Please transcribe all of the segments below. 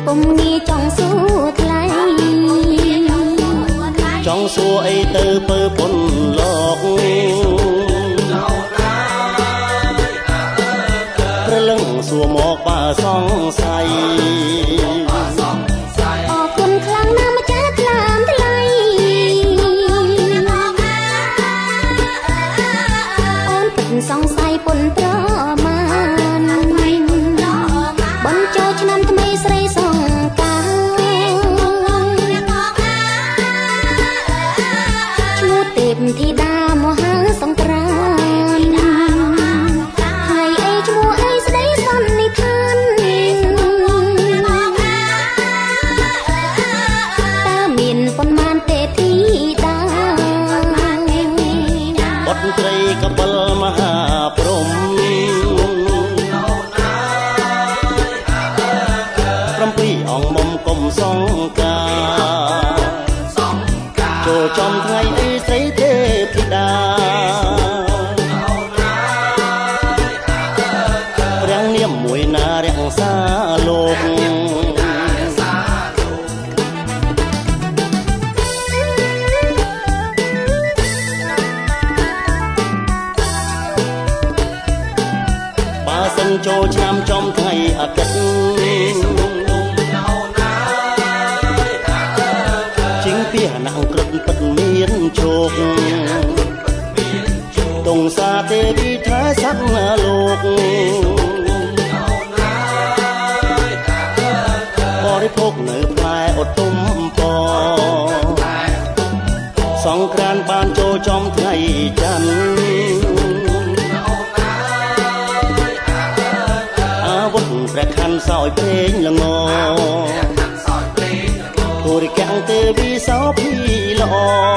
ពុំងាចង់សួរថ្លៃចង់សួរអីទៅពើពុនលោកព្រលឹងសួរមកបើសង្ស័យអរគុណខ្លាំងណាស់ម្ចាស់ថ្លើមថ្លៃអូនពិតសង្ស័យពុនប្រមាណបនចូលឆ្នាំថ្មីស្រីសង្ការឈ្មោះទេពធីតាមហាសង្ក្រាន្តថ្ងៃអីឈ្មោះអីស្ដីសន្និដ្ឋានតើមានប៉ុន្មានទេធីតាបុត្រីកបិលមហាព្រំអង្គមុំគុំសង្ការចូលចំថ្ងៃអីស្រីទេពធីតារាំងនាមមួយណារាំងសាលោកបើសិនចូលឆ្នាំចំថ្ងៃអាទិត្យពីហណៈក្រឹតពិតមានជោគទងសាទេវីថាស័ក្តិលោកបរិភោគនៅផ្លែឧត្តមពសង្ក្រាន្តបានចូលចំថ្ងៃច័ន្ទអាវុធព្រះខ័នសោយព្រេងល្ងពុរិកាំងទេវីសោភីល្អ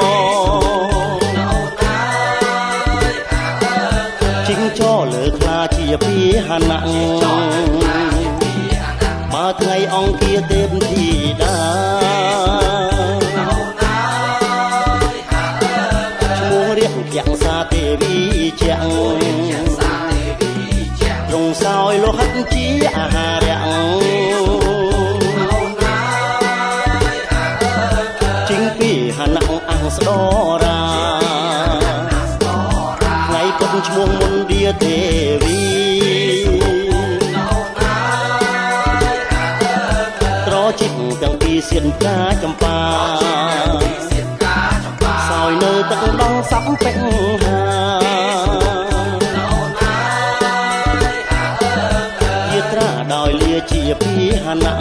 ជីងចោលើខ្លាជាពីហណៈបើថ្ងៃអង្គាទេពធីតាឈ្មោះរៀបជាងសាទេវីជាងត្រង់សោយលោហិតជាអាហារៈស្ដរាថ្ងៃពុតឈ្មោះមុនឌាទេវីត្រជីកទាំងពីរសៀនកាចម្ប៉ាសោយនៅទឹកដងសាប់ពេញហាយាត្រាដោយលាជាពីហណៈ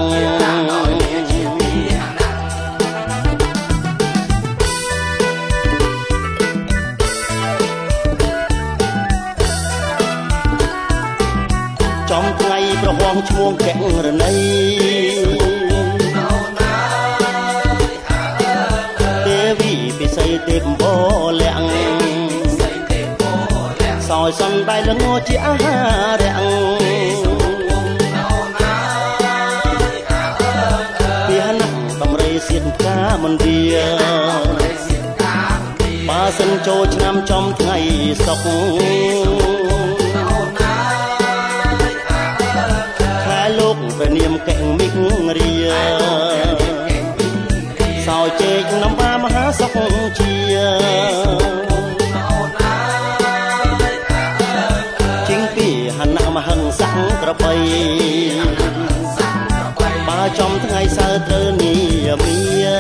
ចំថ្ងៃប្រហងឈ្មោះកែងរណីទេវីពិសីទេពបលាំងសោយសន្តែល្ងជាអាហារៈពីហណៈដំរីសៀនកាមន្ទាបើសិនចូលឆ្នាំចំថ្ងៃសុកព្រះនាមកែងមិករាសោយជែកនំបាមហាសុខជាជីងពីហណៈមហិង្សង្ក្របីបើចំថ្ងៃសៅរ៍ត្រូវនាមី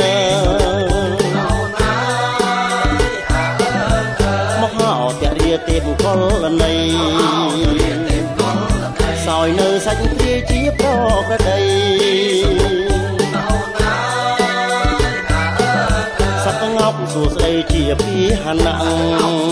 មកហៅតរាទេពកលនីសោយនៅសាច់ព្រាជាប្រក្រតីសត្វងប់សួស្ដីជាពីហណៈ